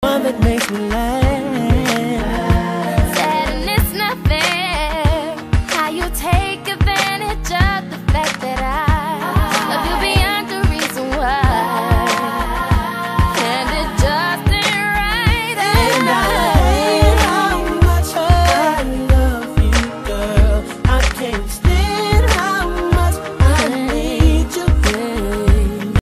One that makes me laugh. Sad and it's not fair how you take advantage of the fact that I